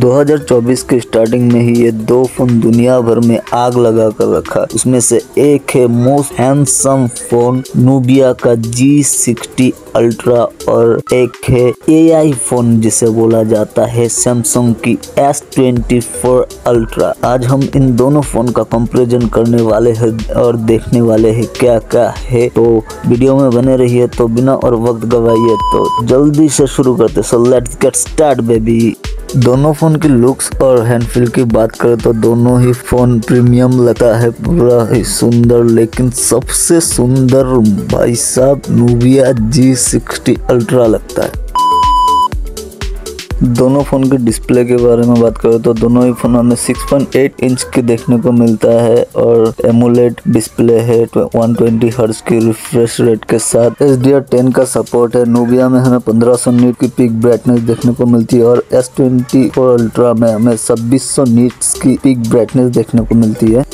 2024 के स्टार्टिंग में ही ये दो फोन दुनिया भर में आग लगा कर रखा। उसमें से एक है मोस्ट हैंडसम फोन नूबिया का G60 अल्ट्रा और एक है AI फोन जिसे बोला जाता है सैमसंग की S24 अल्ट्रा। आज हम इन दोनों फोन का कंपैरिजन करने वाले हैं और देखने वाले हैं क्या क्या है, तो वीडियो में बने रहिए। तो बिना और वक्त गवाइए तो जल्दी से शुरू करते। So let's get start baby. दोनों फोन की लुक्स और हैंडफील की बात करें तो दोनों ही फोन प्रीमियम लगता है, पूरा ही सुंदर। लेकिन सबसे सुंदर भाई साहब नूबिया G60 अल्ट्रा लगता है। दोनों फोन के डिस्प्ले के बारे में बात करें तो दोनों ही फोन हमें 6.8 इंच की देखने को मिलता है और एमोलेड डिस्प्ले है 120 हर्ट्ज की रिफ्रेश रेट के साथ। HDR10 का सपोर्ट है। नूबिया में हमें 1500 नीट की पीक ब्राइटनेस देखने को मिलती है और S24 अल्ट्रा में हमें 2600 नीट्स की पीक ब्राइटनेस देखने को मिलती है।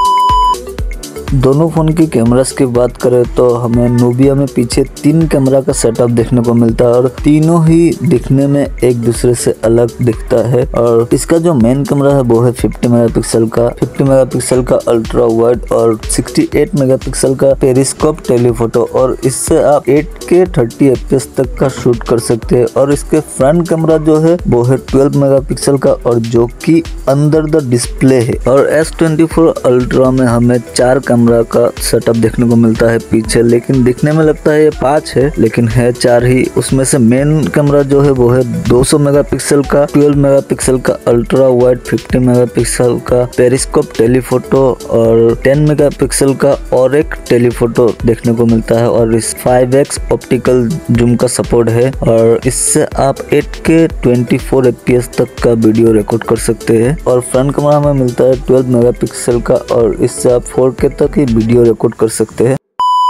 दोनों फोन की कैमरास की बात करें तो हमें नूबिया में पीछे 3 कैमरा का सेटअप देखने को मिलता है और तीनों ही दिखने में एक दूसरे से अलग दिखता है। और इसका जो मेन कैमरा है वो है 50 मेगापिक्सल का अल्ट्रा वाइड और 68 मेगापिक्सल का पेरिस्कोप टेलीफोटो, और इससे आप 8K 30 FPS तक का शूट कर सकते हैं। और इसके फ्रंट कैमरा जो है वो है 12 मेगापिक्सल का और जो कि अंदर द डिस्प्ले है। और S24 अल्ट्रा में हमें 4 कैमरा का सेटअप देखने को मिलता है पीछे, लेकिन दिखने में लगता है ये 5 है लेकिन है 4 ही। उसमें से मेन कैमरा जो है वो है 200 मेगापिक्सल का 12 मेगापिक्सल का अल्ट्रा वाइड 50 मेगापिक्सल का पेरिस्कोप टेलीफोटो और 10 मेगापिक्सल का और एक टेलीफोटो देखने को मिलता है। और इस 5x ऑप्टिकल जूम का सपोर्ट है और इससे आप 8K 24 FPS तक का वीडियो रिकॉर्ड कर सकते हैं। और फ्रंट कैमरा हमें मिलता है 12 मेगापिक्सल का और इससे आप 4K तक की वीडियो रिकॉर्ड कर सकते हैं।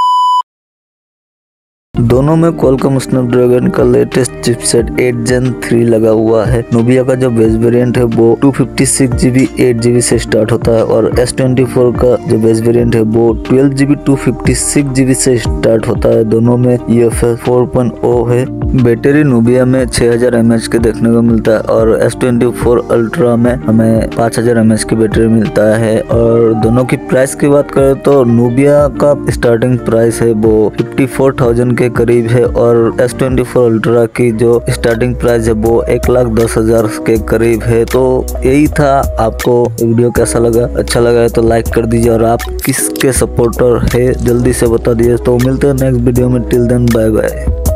दोनों में क्वालकॉम स्नैपड्रैगन का लेटेस्ट चिपसेट 8 Gen 3 लगा हुआ है। नूबिया का जो बेस वेरिएंट है वो 256GB 8GB से स्टार्ट होता है और S24 का जो बेस वेरिएंट है वो 12GB 256GB से स्टार्ट होता है। दोनों में UFS 4.0 है। बैटरी नूबिया में 6000 mAh के देखने को मिलता है और S24 अल्ट्रा में हमें 5000 mAh की बैटरी मिलता है। और दोनों की प्राइस की बात करें तो नूबिया का स्टार्टिंग प्राइस है वो 54,000 के करीब है और S24 अल्ट्रा की जो स्टार्टिंग प्राइस है वो 1,10,000 के करीब है। तो यही था। आपको वीडियो कैसा लगा? अच्छा लगा है तो लाइक कर दीजिए और आप किसके सपोर्टर है जल्दी से बता दीजिए। तो मिलते हैं नेक्स्ट वीडियो में। Till then bye bye.